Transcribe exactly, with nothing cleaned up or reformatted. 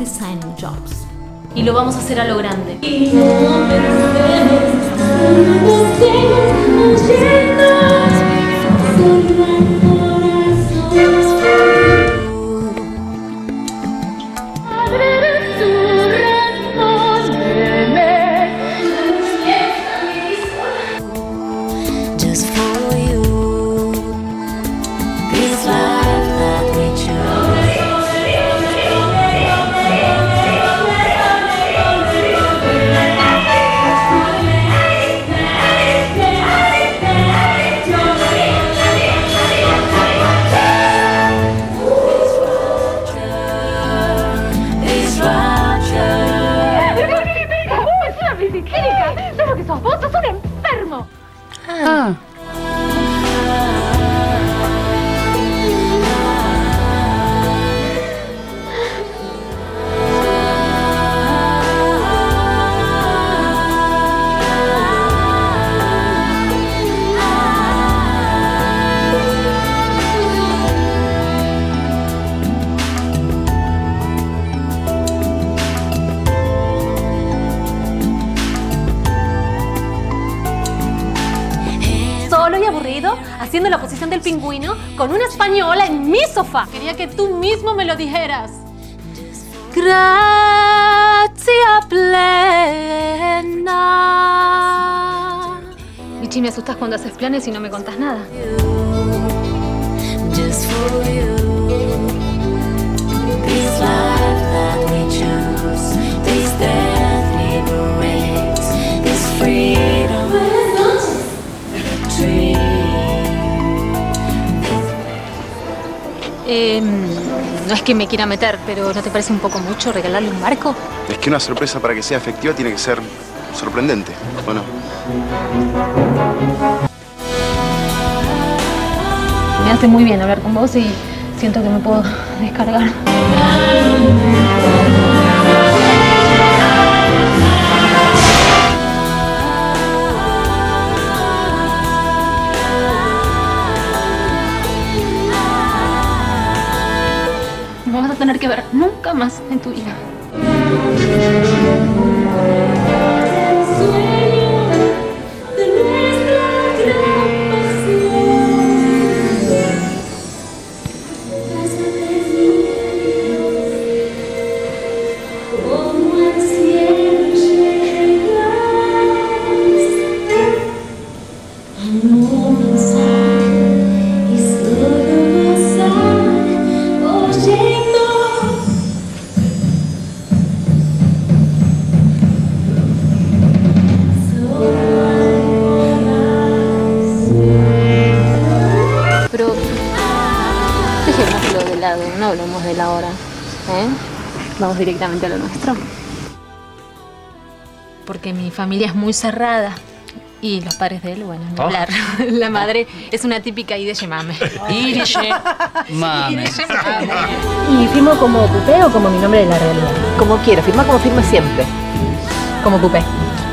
designing jobs. Y lo vamos a hacer a lo grande. ¿Sabes que sos vos? ¡Sos un enfermo! Ah. Solo y aburrido, haciendo la posición del pingüino con una española en mi sofá. Quería que tú mismo me lo dijeras. Gracia plena. Vichy, me asustas cuando haces planes y no me contás nada. Eh, no es que me quiera meter, pero ¿no te parece un poco mucho regalarle un barco? Es que una sorpresa para que sea efectiva tiene que ser sorprendente, ¿o no? Me hace muy bien hablar con vos y siento que me puedo descargar. No vas a tener que ver nunca más en tu vida. Pero dejémoslo de lado, no hablemos de la hora, ¿eh? Vamos directamente a lo nuestro. Porque mi familia es muy cerrada. Y los padres de él, bueno, ni hablar. La madre es una típica I de Yemame. I de Yemame. ¿Y firmo como Pupé o como mi nombre de la realidad? Como quiera, firma como firma siempre. Como Pupé.